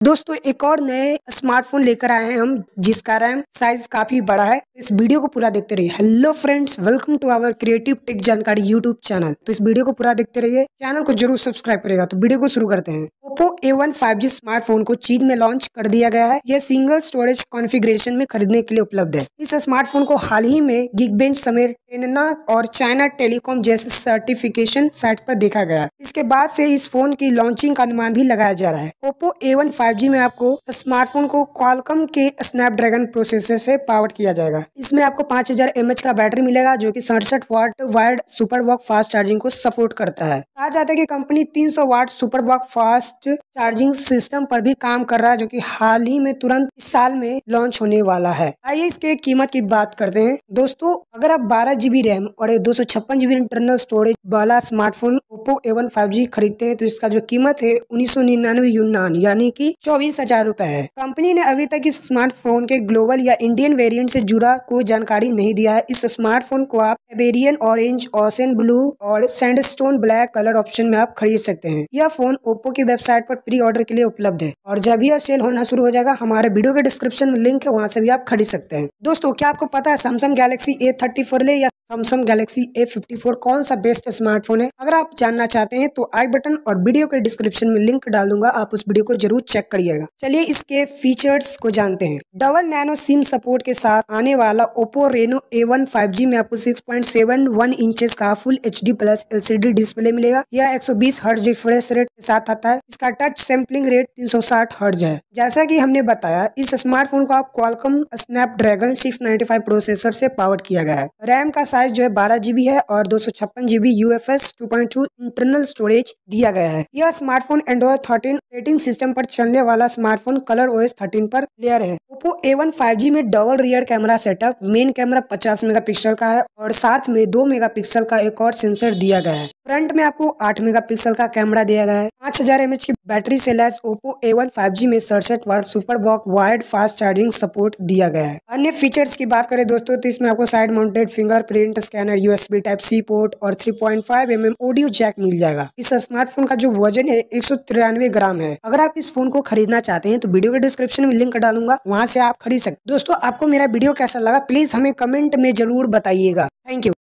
दोस्तों एक और नए स्मार्टफोन लेकर आए हैं हम, जिसका रैम साइज काफी बड़ा है। इस वीडियो को पूरा देखते रहिए। Hello friends, welcome to our creative tech जानकारी यूट्यूब चैनल। तो इस वीडियो को पूरा देखते रहिए, चैनल को जरूर सब्सक्राइब करेगा। तो वीडियो को शुरू करते हैं। Oppo A1 5G स्मार्टफोन को चीन में लॉन्च कर दिया गया है। यह सिंगल स्टोरेज कॉन्फ़िगरेशन में खरीदने के लिए उपलब्ध है। इस स्मार्टफोन को हाल ही में Geekbench समेत टेनना और चाइना टेलीकॉम जैसे सर्टिफिकेशन साइट पर देखा गया। इसके बाद से इस फोन की लॉन्चिंग का अनुमान भी लगाया जा रहा है। Oppo A1 5G में आपको स्मार्टफोन को Qualcomm के स्नैपड्रैगन प्रोसेसर से पावर किया जाएगा। इसमें आपको 5000 mAh का बैटरी मिलेगा, जो कि 67 watt wired super VOOC fast charging को सपोर्ट करता है। कहा जाता है कि company 300 watt super VOOC fast charging system पर भी काम कर रहा है, जो कि हाल ही में तुरंत इस साल में लॉन्च होने वाला है। आइए इसके कीमत की बात करते हैं। दोस्तों अगर आप 12GB रैम और 256GB इंटरनल स्टोरेज वाला स्मार्टफोन Oppo A1 5G खरीदते हैं तो इसका जो कीमत है 1999 यूनान यानी कि 24,000 रुपए है। कंपनी ने अभी तक इस स्मार्टफोन के ग्लोबल या इंडियन वेरिएंट से जुड़ा कोई जानकारी नहीं दिया है। इस स्मार्टफोन को आप एबेरियन ऑरेंज, ओशन ब्लू और सैंडस्टोन ब्लैक कलर ऑप्शन में आप खरीद सकते हैं। यह फोन ओप्पो की वेबसाइट पर प्री ऑर्डर के लिए उपलब्ध है और जब यह सेल होना शुरू हो जाएगा, हमारे वीडियो के डिस्क्रिप्शन में लिंक है, वहाँ से भी आप खरीद सकते हैं। दोस्तों क्या आपको पता है सैमसंग गैलेक्सी A34 ले या सैमसंग गैलेक्सी A54 कौन सा बेस्ट स्मार्टफोन है? अगर आप जानना चाहते हैं तो आई बटन और वीडियो के डिस्क्रिप्शन में लिंक डाल दूंगा, आप उस वीडियो को जरूर चेक करिएगा। चलिए इसके फीचर्स को जानते हैं। डबल नैनो सिम सपोर्ट के साथ आने वाला Oppo Reno A1 5G में आपको 6.71 इंचेस का full HD plus LCD display मिलेगा। यह 120 हर्ट्ज रिफ्रेश रेट के साथ आता है। इसका टच सैंपलिंग रेट 360 हर्ट्ज है। जैसा कि हमने बताया, इस स्मार्टफोन को आप Qualcomm स्नैपड्रैगन 695 प्रोसेसर से पावर किया गया है। रैम का साइज जो है 12GB है और 256GB UFS 2.2 इंटरनल स्टोरेज दिया गया है। यह स्मार्टफोन एंड्रॉइड 13 ऑपरेटिंग सिस्टम पर चलने वाला स्मार्टफोन ColorOS 13 पर क्लियर है। Oppo A1 5G में double rear camera setup, main camera 50 megapixel का है और साथ में 2 मेगापिक्सल का एक और सेंसर दिया गया है। फ्रंट में आपको 8 मेगापिक्सल का कैमरा दिया गया है। 5000 mAh की बैटरी से लैस Oppo A1 5G में 67 watt super VOOC wired fast charging support दिया गया है। अन्य फीचर्स की बात करें दोस्तों तो इसमें आपको side mounted fingerprint scanner, USB Type-C port और 3.5 mm ऑडियो जैक मिल जाएगा। इस स्मार्टफोन का जो वजन है 193 ग्राम है। अगर आप इस फोन को खरीदना चाहते हैं तो वीडियो के डिस्क्रिप्शन में लिंक डालूंगा, वहां से आप खरीद सकते। दोस्तों आपको मेरा वीडियो कैसा लगा प्लीज हमें कमेंट में जरूर बताइएगा। Thank you.